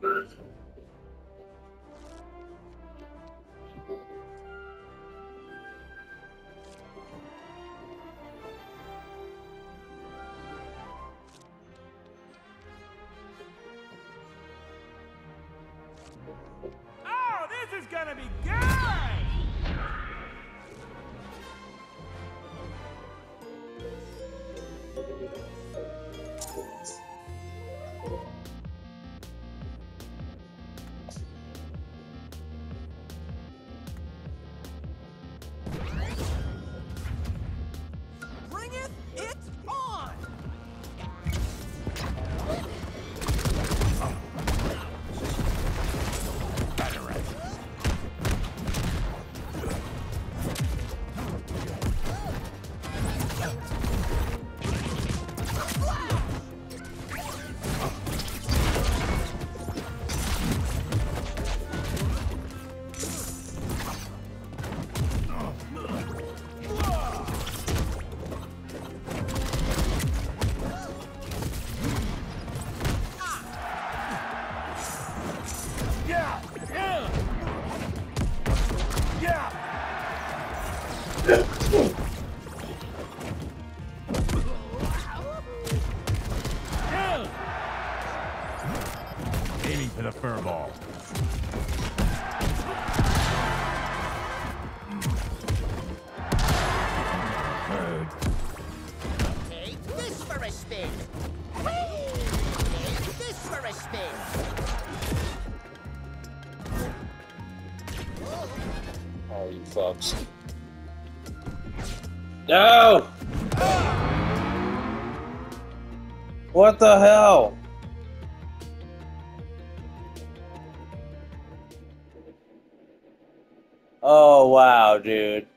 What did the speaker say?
Oh, this is gonna be good! Bringeth it on! Aiming for the fur ball. Take this for a spin! Take this for a spin! Oh, you fucks. No! What the hell? Oh, wow, dude.